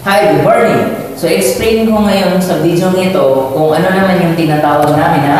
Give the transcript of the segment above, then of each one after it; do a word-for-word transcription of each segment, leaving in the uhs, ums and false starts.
Hi, good morning! So, explain ko ngayon sa video nito kung ano naman yung tinatawag namin na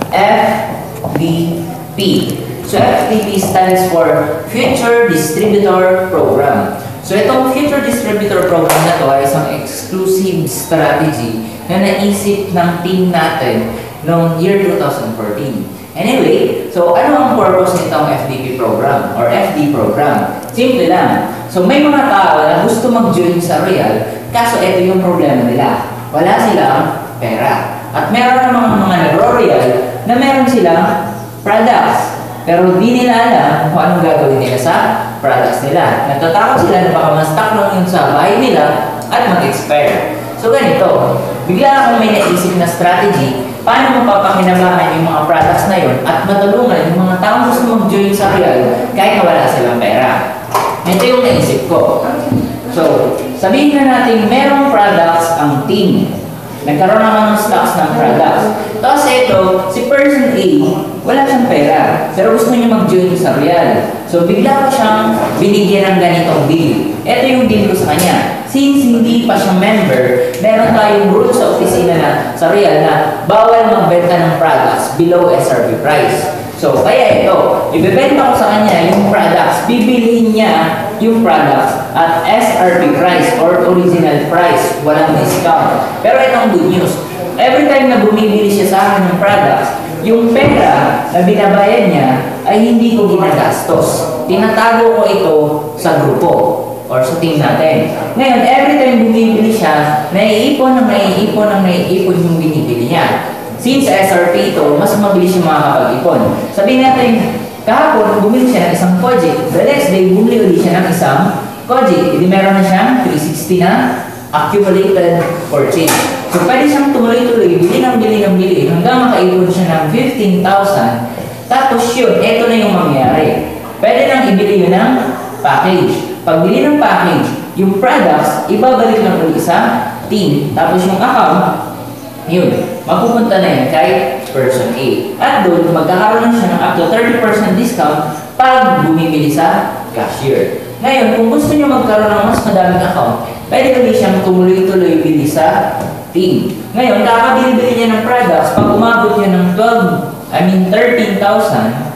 F D P. So, F D P stands for Future Distributor Program. So, itong Future Distributor Program na to ay isang exclusive strategy na naisip ng team natin noong year two thousand fourteen. Anyway, so ano ang purpose nitong F D P program or F D program? Simple lang. So may mga tao na gusto mag-join sa Royal, kaso ito yung problema nila. Wala silang pera. At meron namang mga nagro-Royal na meron silang products. Pero di nila alam kung anong gagawin nila sa products nila. Natatakot sila na baka ma-stock lang yun sa bahay nila at mag-expire. So ganito, bigla akong may naisip na strategy paano mapapakinabangan yung mga products na yun at matulungan yung mga taong gusto mag-join sa Royal kahit na wala silang pera. Ito yung naisip ko. So, sabihin na natin merong products ang team. Nagkaroon naman ng stocks ng products. Tapos ito, si person A, wala siyang pera. Pero gusto niya mag-join sa Royal. So, bigla ko siyang binigyan ng ganitong deal. Ito yung deal ko sa kanya. Since hindi pa siya member, meron tayong rule sa opisina na sa Royal na bawal magbenta ng products below S R P price. So, kaya ito, ibebenta ko sa kanya yung products, bibilihin niya yung products at S R P price or original price, walang discount. Pero itong good news, every time na bumibili siya sa akin ng products, yung pera na binabayad niya ay hindi ko ginagastos. Tinatago ko ito sa grupo or sa team natin. Ngayon, every time bumibili siya, naiipon ng naiipon ng naiipon yung binibili niya. Since S R P ito, mas mabilis siya makakapag-ipon. Sabihin natin, kahapon, bumili siya ng isang Kojic. The next day, bumili ulit siya ng isang Kojic. Hindi meron na siyang three sixty na accumulated purchase. So, pwede siyang tumuloy-tuloy, bili ng bili ng bili, hanggang makaipon siya ng fifteen thousand. Tapos yun, ito na yung mangyayari. Pwede nang ibili yun ng package. Pagbili ng package, yung products, ibabalik lang ulit sa team. Tapos yung account, yun, mapupunta na yan kay person A. At doon, magkakaroon na siya ng up to thirty percent discount pag bumibili sa cashier. Ngayon, kung gusto nyo magkaroon ng mas madaming account, pwede ulit siyang tumuloy-tuloy bili sa team. Ngayon, kakabili-bili niya ng products, pag umabot niya ng twelve, I mean thirteen thousand,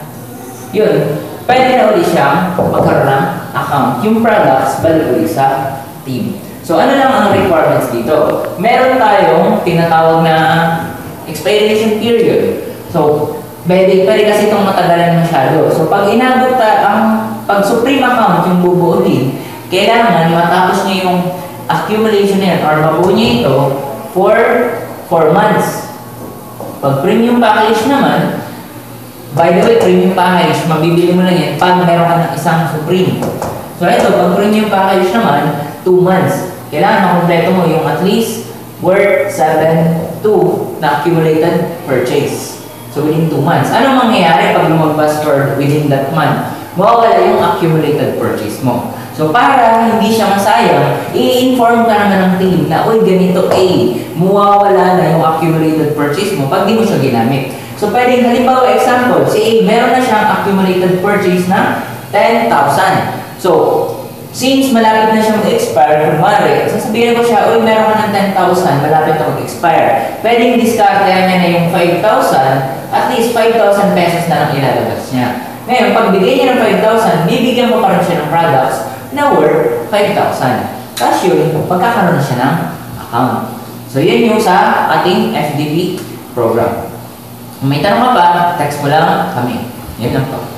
yun, pwede na ulit siyang magkaroon ng account. Yung products, balik ulit sa team. So, ano lang ang requirements dito? Meron tayong tinatawag na expiration period. So, pwede, pwede kasi itong matagalan masyado. So, pag inabot ta, ang pag supreme account yung bubuo din, kailangan matapos niyo yung accumulation na yan or mabuo niyo ito for four months. Pag premium package naman, by the way, premium package, mabibili mo lang yan pag meron ka ng isang supreme. So, ito, pag premium package naman, two months. Kailangan makompleto mo yung at least worth seven two na accumulated purchase. So, within two months. Ano mangyayari pag lumagpas or within that month? Mawawala yung accumulated purchase mo. So, para hindi siya masayang, i-inform ka naman ng team na, uy, ganito A, mawawala na yung accumulated purchase mo pag di mo siya ginamit. So, pwedeng halimbawa example, si A, meron na siyang accumulated purchase na ten thousand. So, since malapit na siya mag-expire, kunwari, sasabihin ko siya, uy, meron ka ng ten thousand, malapit na mag-expire. Pwedeng discartehan niya na yung five thousand, at least five thousand pesos na lang ilalabas niya. Ngayon, pag bigay niya ng five thousand, bibigyan mo pa rin siya ng products na worth five thousand. Tapos yun, pagkakaroon na siya ng account. So, yan yung sa ating F D P program. Kung may tanong ka pa, text mo lang kami. Yan lang po.